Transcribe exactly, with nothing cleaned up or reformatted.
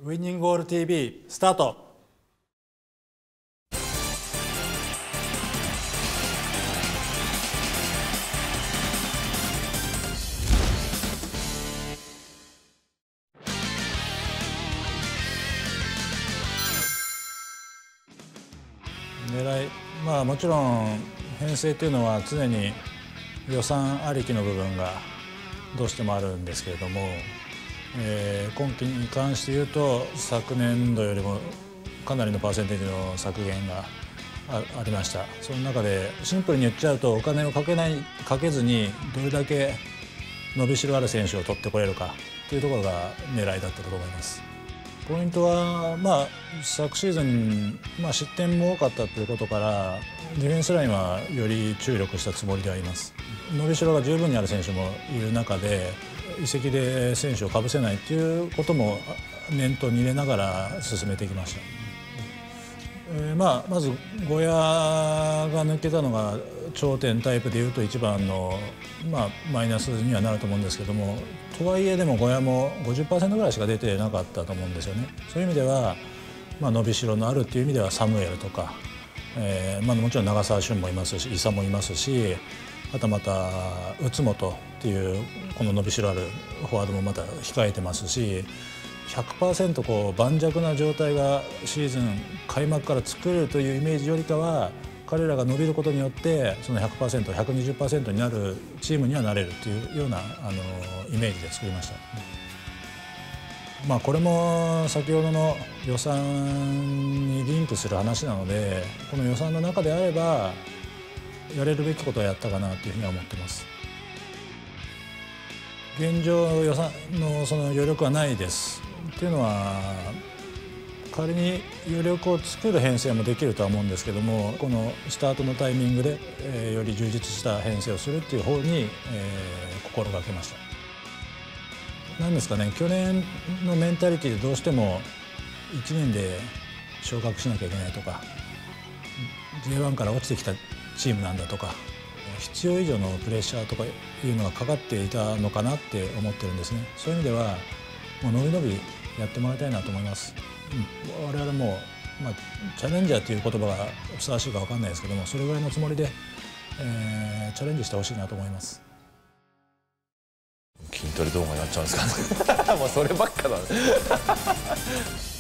ウィニングゴール ティーブイ スタート。狙い、まあもちろん編成というのは常に予算ありきの部分がどうしてもあるんですけれども、えー、今期に関して言うと昨年度よりもかなりのパーセンテージの削減が あ, ありました。その中でシンプルに言っちゃうと、お金をかけないかけずにどれだけ伸びしろある選手を取ってこれるかというところが狙いだったと思います。ポイントは、まあ、昨シーズン、まあ、失点も多かったということからディフェンスラインはより注力したつもりであります。伸びしろが十分にある選手もいる中で移籍で選手をかぶせないということも念頭に入れながら進めてきました。えーまあ、まずゴヤが抜けたのが頂点タイプでいうと一番の、まあ、マイナスにはなると思うんですけども、とはいえでもゴヤも ごじゅっパーセント ぐらいしか出てなかったと思うんですよね。そういう意味では、まあ、伸びしろのあるという意味ではサムエルとか、えーまあ、もちろん長澤俊もいますし、伊佐もいますし、あとまた内本っていうこの伸びしろあるフォワードもまた控えてますし、ひゃくパーセント こう盤石な状態がシーズン開幕から作れるというイメージよりかは、彼らが伸びることによってその ひゃくパーセント、ひゃくにじゅっパーセント になるチームにはなれるというようなあのイメージで作りました。まあ、これも先ほどの予算にリンクする話なので、この予算の中であればやれるべきことをやったかなというふうには思ってます。現状予算のその余力はないです。っていうのは仮に余力を作る編成もできるとは思うんですけども、このスタートのタイミングで、えー、より充実した編成をするっていう方に、えー、心がけました。なんですかね、去年のメンタリティでどうしてもいちねんで昇格しなきゃいけないとか ジェイワン から落ちてきたチームなんだとか、必要以上のプレッシャーとかいうのがかかっていたのかなって思ってるんですね。そういう意味ではもうのびのびやってもらいたいなと思います。うん、我々も、まあ、チャレンジャーという言葉がふさわしいか分かんないですけども、それぐらいのつもりで、えー、チャレンジしてほしいなと思います。 筋トレ動画になっちゃうんですかねもうそればっかだね